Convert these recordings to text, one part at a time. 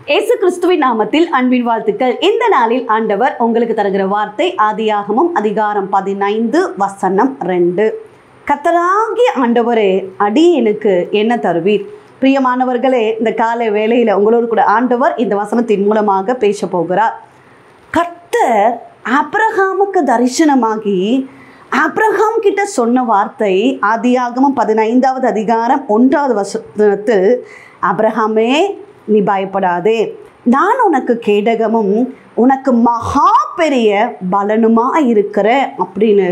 இயேசு கிறிஸ்துவின் நாமத்தில் அன்பின் வாழ்த்துக்கள். இந்த நாளில் ஆண்டவர் உங்களுக்கு தருகிற வார்த்தை ஆதியாகமம் அதிகாரம் 15 வசனம் 2. கர்த்தராகிய ஆண்டவரே, அடியேனுக்கு என்ன தருவீர்? பிரியமானவர்களே, இந்த காலை வேளையில் உங்களோடு கூட ஆண்டவர் இந்த வசனத்தின் மூலமாக பேச போகிறார். கர்த்தர் ஆபிரகாமுக்கு தரிசனமாகி ஆபிரகாம் கிட்ட சொன்ன வார்த்தை ஆதியாகமம் 15வது அதிகாரம் 1வது வசனத்தில், ஆபிரகாமே, நீ பயப்படாதே, நான் உனக்கு கேடகமும் உனக்கு மகா பெரிய பலனுமா இருக்கிறேன் அப்படின்னு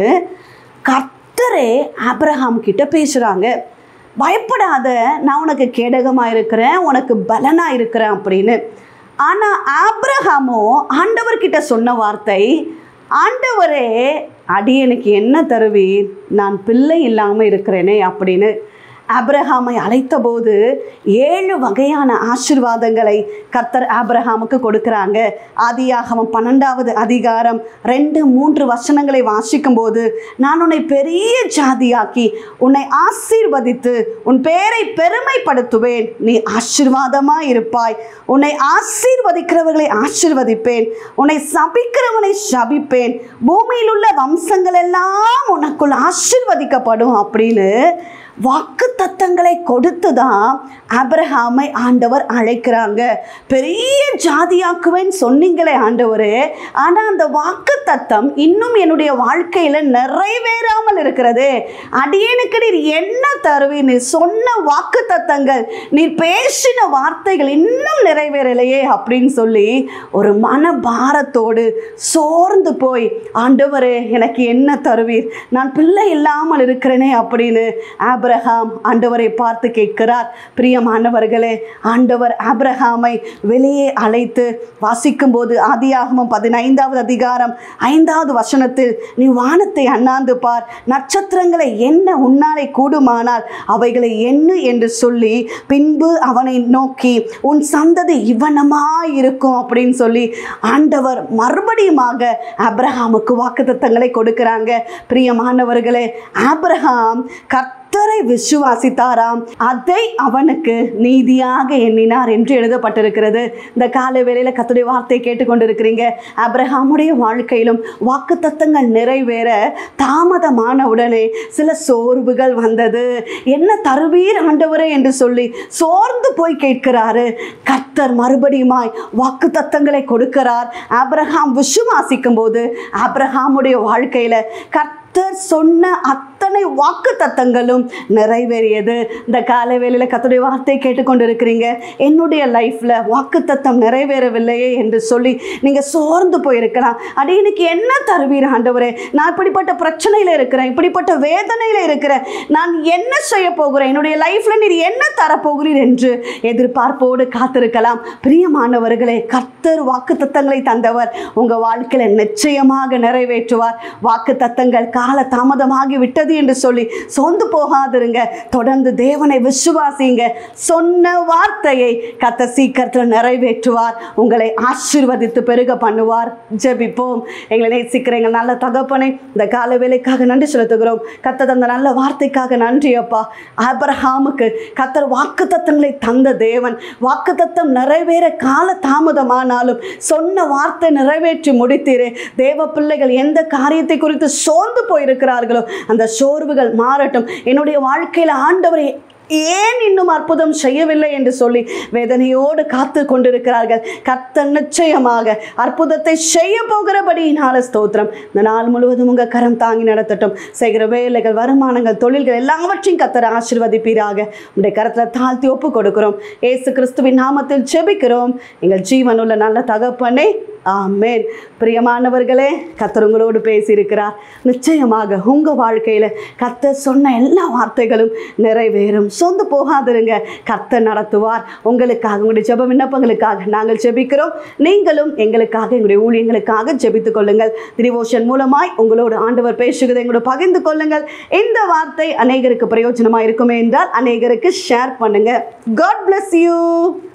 கர்த்தரே ஆபிரகாம் கிட்ட பேசுகிறாங்க. பயப்படாத, நான் உனக்கு கேடகமாக இருக்கிறேன், உனக்கு பலனாக இருக்கிறேன் அப்படின்னு. ஆனால் ஆபிரகாமோ ஆண்டவர்கிட்ட சொன்ன வார்த்தை, ஆண்டவரே, அடியேனுக்கு என்ன தருவீர்? நான் பிள்ளை இல்லாமல் இருக்கிறேனே அப்படின்னு. ஆபிரகாமை அழைத்த போது 7 வகையான ஆசீர்வாதங்களை கர்த்தர் ஆபிரகாமுக்கு கொடுக்குறாங்க. ஆதியாகமம் 12வது அதிகாரம் 2-3 வசனங்களை வாசிக்கும் போது, நான் உன்னை பெரிய ஜாதியாக்கி உன்னை ஆசீர்வதித்து உன் பேரை பெருமைப்படுத்துவேன், நீ ஆசீர்வாதமாய் இருப்பாய், உன்னை ஆசீர்வதிக்கிறவர்களை ஆசீர்வதிப்பேன், உன்னை சபிக்கிறவனை சபிப்பேன், பூமியில் உள்ள வம்சங்கள் எல்லாம் உனக்குள் ஆசீர்வதிக்கப்படும் அப்படின்னு வாக்கு தத்தங்களை கொடுத்து தான் ஆபிரகாமை ஆண்டவர் அழைக்கிறாங்க. பெரிய ஜாதியாக்குவேன்னு சொன்னீங்களே ஆண்டவரே, ஆனால் அந்த வாக்கு தத்தம் இன்னும் என்னுடைய வாழ்க்கையில் நிறைவேறாமல் இருக்கிறது. அடியேனுக்கு நீர் என்ன தருவீர்? நீர் சொன்ன வாக்கு தத்தங்கள், நீர் பேசின வார்த்தைகள் இன்னும் நிறைவேறலையே அப்படின்னு சொல்லி ஒரு மன பாரத்தோடு சோர்ந்து போய், ஆண்டவரே, எனக்கு என்ன தருவீர்? நான் பிள்ளை இல்லாமல் இருக்கிறேனே அப்படின்னு ஆபிரகாம் ஆண்டவரை பார்த்து கேட்கிறார். பிரியமானவர்களே, ஆண்டவர் ஆபிரகாமை வெளியே அழைத்து வாசிக்கும் போது ஆதியாகமம் 15வது அதிகாரம் 5வது வசனத்தில், நீ வானத்தை அண்ணாந்து பார், நட்சத்திரங்களை எண்ண உன்னாலே கூடுமானால் அவைகளை எண்ணு என்று சொல்லி, பின்பு அவனை நோக்கி, உன் சந்ததி இவ்வனமாயிருக்கும் அப்படின்னு சொல்லி ஆண்டவர் மறுபடியுமாக ஆபிரகாமுக்கு வாக்குத்தத்தங்களை கொடுக்கிறாங்க. பிரியமானவர்களே, ஆபிரகாம் கர்த்தரை விசுவாசித்தாராம், அதை அவனுக்கு நீதியாக எண்ணினார் என்று எழுதப்பட்டிருக்கிறது. இந்த காலை வேளையில் கர்த்தருடைய வார்த்தையை கேட்டுக்கொண்டிருக்கிறீங்க. ஆபிரகாமுடைய வாழ்க்கையிலும் வாக்குத்தத்தங்கள் நிறைவேற தாமதமான உடனே சில சோர்வுகள் வந்தது. என்ன தருவீர் ஆண்டவரே என்று சொல்லி சோர்ந்து போய் கேட்கிறாரு. கர்த்தர் மறுபடியுமாய் வாக்குத்தத்தங்களை கொடுக்கிறார். ஆபிரகாம் விசுவாசிக்கும் போது ஆபிரகாமுடைய வாழ்க்கையில கர்த்தர் சொன்ன அத்தனை வாக்கு தத்தங்களும் நிறைவேறியது. இந்த காலை வேளையில் கர்த்தருடைய வார்த்தையை கேட்டுக்கொண்டிருக்கிறீங்க. என்னுடைய லைஃப்ல வாக்கு தத்தம் நிறைவேறவில்லையே என்று சொல்லி நீங்க சோர்ந்து போயிருக்கலாம். அடியேனுக்கு என்ன தருவீர் ஆண்டவரே? நான் இப்படிப்பட்ட பிரச்சனையில இருக்கிறேன், இப்படிப்பட்ட வேதனையில இருக்கிறேன், நான் என்ன செய்ய போகிறேன்? என்னுடைய லைஃப்ல நீர் என்ன தரப்போகிறீர் என்று எதிர்பார்ப்போடு காத்திருக்கலாம். பிரியமானவர்களே, கர்த்தர் வாக்கு தத்தங்களை தந்தவர். உங்க வாழ்க்கையில நிச்சயமாக நிறைவேற்றுவார். வாக்கு தத்தங்கள் கால தாமதமாகி விட்டது என்று சொல்லி சோர்ந்து போகாதிருங்க. தொடர்ந்து தேவனை விசுவாசிங்க. சொன்ன வார்த்தையை கர்த்தர் சீக்கிரத்தில் நிறைவேற்றுவார். உங்களை ஆசீர்வதித்து பெருக பண்ணுவார். ஜெபிப்போம். எங்களை நேசிக்கிற எங்கள் நல்ல தகப்பனை, இந்த கால வேலைக்காக நன்றி செலுத்துகிறோம். கர்த்தர் அந்த நல்ல வார்த்தைக்காக நன்றி அப்பா. ஆபிரகாமுக்கு கர்த்தர் வாக்கு தத்தங்களை தந்த தேவன். வாக்கு தத்தம் நிறைவேற கால தாமதமானாலும் சொன்ன வார்த்தை நிறைவேற்றி முடித்தீரே. தேவ பிள்ளைகள் எந்த காரியத்தை குறித்து சோர்ந்து போயிருக்கிறார்களோ அந்த சோர்வுகள் மாறட்டும். என்னுடைய வாழ்க்கையில் ஆண்டவரை ஏன் இன்னும் அற்புதம் செய்யவில்லை என்று சொல்லி வேதனையோடு காத்து கொண்டிருக்கிறார்கள். கர்த்தர் நிச்சயமாக அற்புதத்தை செய்ய போகிறபடியினால ஸ்தோத்திரம். இந்த நாள் முழுவதும் உங்க கரம் தாங்கி நடத்தட்டும். செய்கிற வேலைகள், வருமானங்கள், தொழில்கள் எல்லாவற்றையும் கர்த்தர் ஆசீர்வதிப்பீராக. உடைய கரத்தில் தாழ்த்தி ஒப்பு கொடுக்கிறோம். இயேசு கிறிஸ்துவின் நாமத்தில் ஜெபிக்கிறோம் எங்கள் ஜீவனுள்ள நல்ல தகப்பனே, ஆமென். பிரியமானவர்களே, கர்த்தர் உங்களோடு பேசியிருக்கிறார். நிச்சயமாக உங்க வாழ்க்கையில கர்த்தர் சொன்ன எல்லா வார்த்தைகளும் நிறைவேறும். சொந்து போகாதிருங்க. கர்த்தர் நடத்துவார். உங்களுக்காக, உங்களுடைய ஜெப விண்ணப்பங்களுக்காக நாங்கள் ஜெபிக்கிறோம். நீங்களும் எங்களுக்காக, எங்களுடைய ஊழியங்களுக்காக ஜெபித்துக் கொள்ளுங்கள். டிவோஷன் மூலமாய் உங்களோடு ஆண்டவர் பேசுகிறதை எங்களோட பகிர்ந்து கொள்ளுங்கள். இந்த வார்த்தை அநேகருக்கு பிரயோஜனமாக இருக்குமே என்றால் அநேகருக்கு ஷேர் பண்ணுங்க. God bless you.